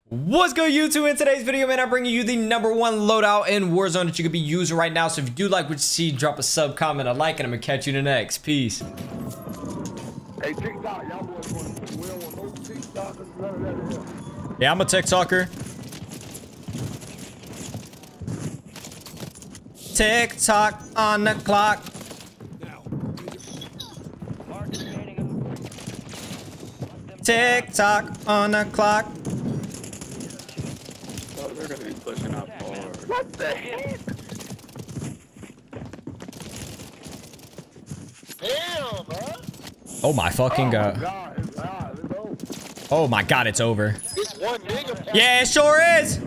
What's good, YouTube? In today's video, man, I'm bringing you the #1 loadout in Warzone that you could be using right now. So if you do like what you see, drop a sub, comment, a like, and I'm gonna catch you in the next. Peace. Hey, TikTok, y'all boys want to, we don't want no TikTokers, none of that here. Yeah, I'm a TikToker. TikTok on the clock. TikTok on the clock. Oh, they're gonna be pushing up hard. What the heck? Damn, man. Oh my fucking god. God, it's over. Oh my god, it's over. It's one nigga. Yeah, it sure is.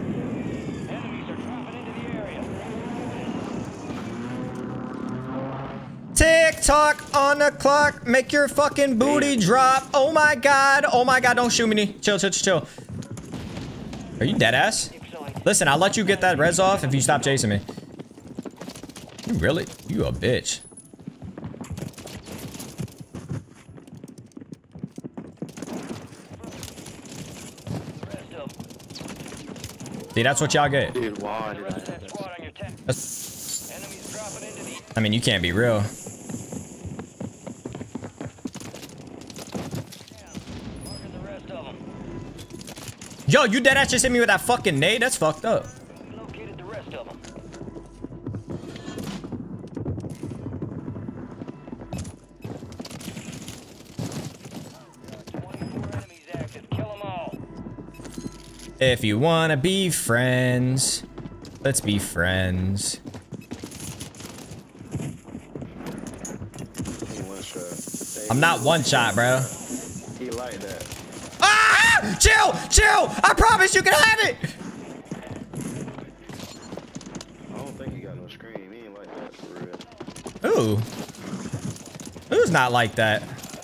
TikTok on the clock. Make your fucking booty drop. Oh my god. Oh my god. Don't shoot me. Chill, chill, chill. Are you dead ass? Listen, I'll let you get that res off if you stop chasing me. You really? You a bitch. See, that's what y'all get. Dude, why did I have that? I mean, you can't be real. Yo, you dead ass just hit me with that fucking nade? That's fucked up. If you wanna be friends, let's be friends. I'm not one shot, bro. He like that. Ah! Chill! Chill! I promise you can have it! I don't think he got no screen. He ain't like that for real. Ooh. Who's not like that?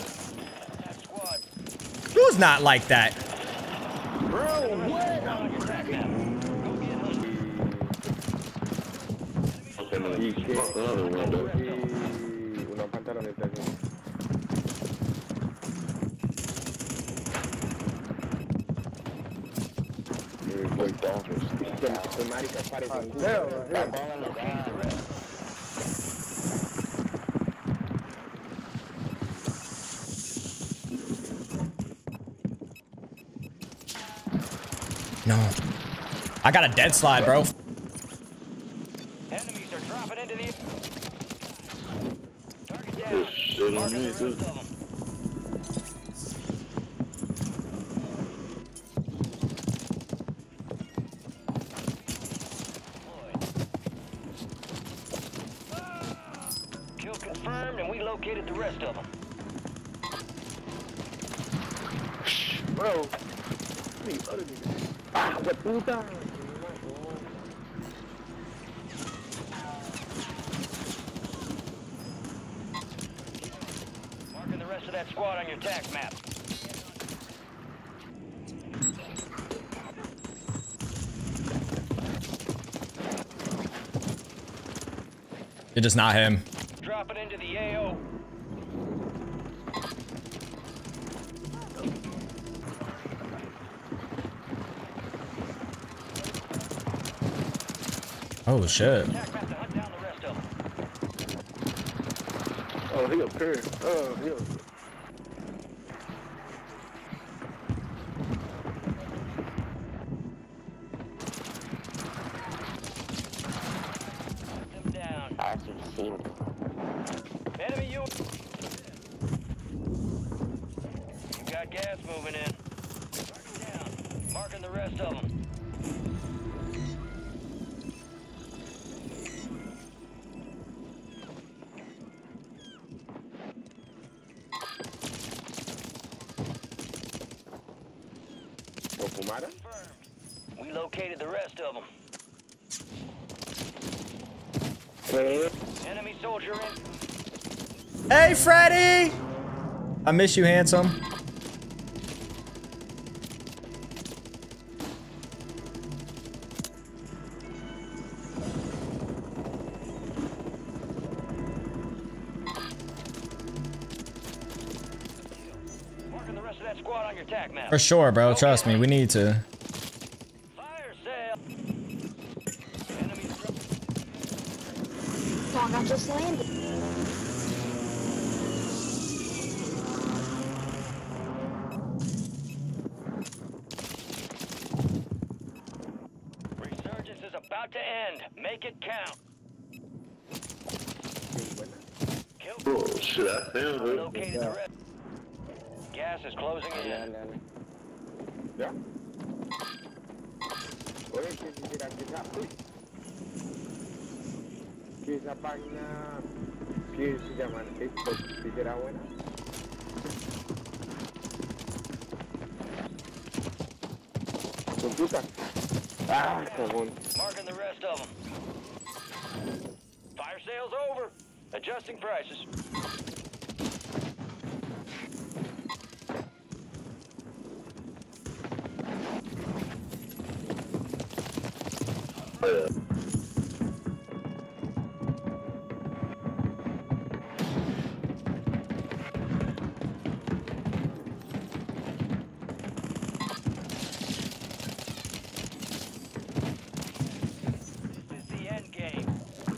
Who's not like that? Bro, what? He kicked the other window. Unos pantalones de aquí. No. I got a dead slide, bro. Enemies are dropping into the target down. This shit on me, too. Kill confirmed, and we located the rest of them. Bro. These other niggas. Ah, what puta? Marking the rest of that squad on your tac map. It's just not him. Dropping into the AO. Oh shit. Tac map to hunt down the rest of them. Oh, he up here. Oh, he up. Them down. Enemy you. You got gas moving in. Target down. Marking the rest of them. Fumada? We located the rest of them. Enemy soldier in. Hey, Freddy! I miss you, handsome. Marking the rest of that squad on your tac map. For sure, bro. Trust me, we need to. song I just landed. Resurgence is about to end. Make it count. Kill. Oh, shit, I found her. Located the rest. Gas is closing in. Ya. Oye, que esa página que se llama TikTok, si será buena. Computa. Ah, cagón. Marking the rest of them. Fire sales over. Adjusting prices. This is the end game.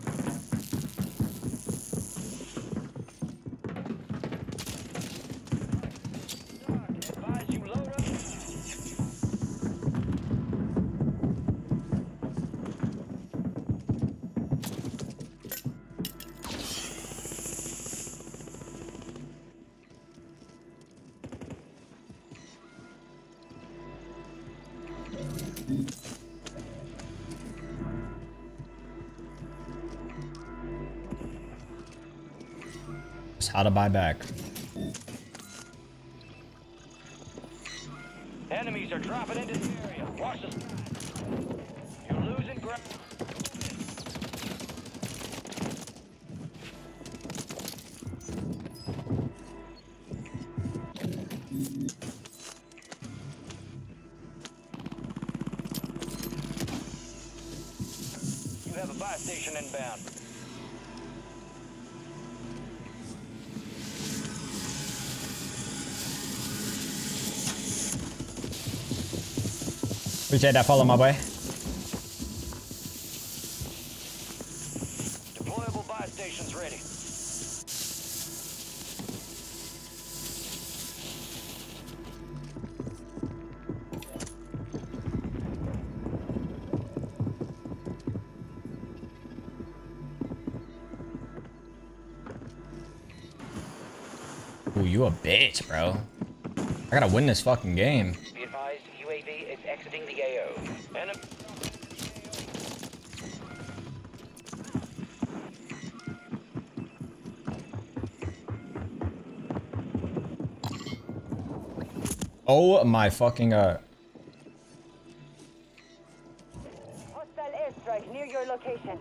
Advise you load up. It's how to buy back. Enemies are dropping into the area. Watch the skies. You're losing ground. You have a buy station inbound. Appreciate that follow, my boy. Deployable buy stations ready. Ooh, you a bitch, bro. I gotta win this fucking game. Be advised, UAV is exiting the AO. Enemy. Oh my fucking Hostile airstrike near your location.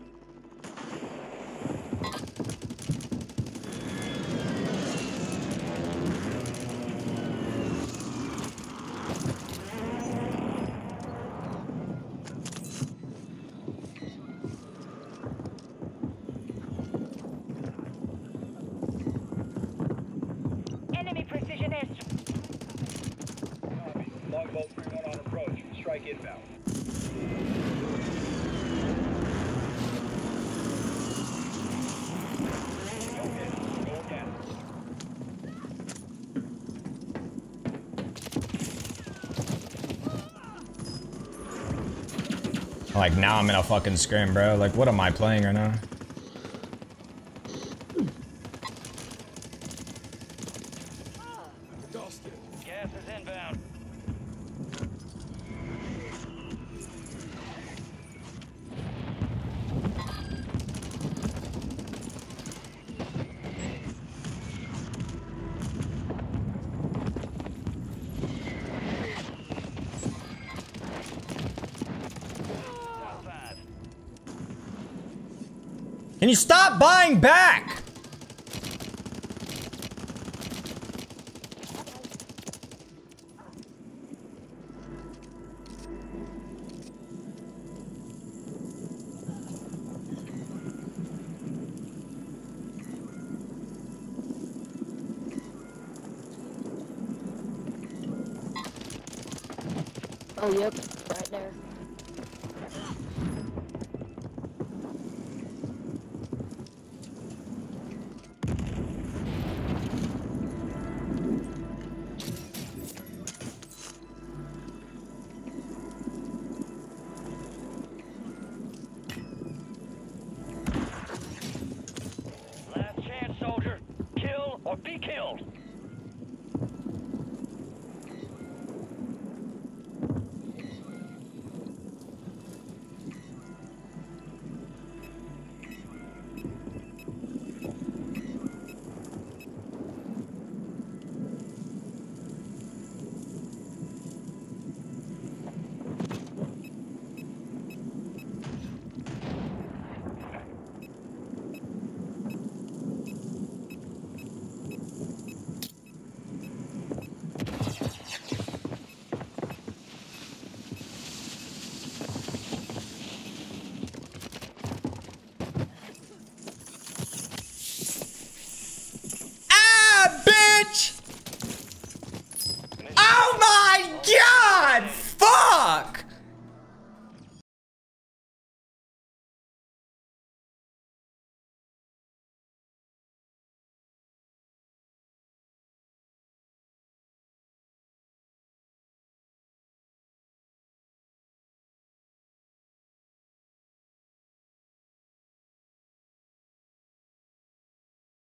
Enemy precision airstrike. Longboat 3-1 on approach. Strike inbound. Go again. like now I'm in a fucking scrim, bro. Like what am I playing right now? Gas is inbound. Can you stop buying back? Oh, yep, right there.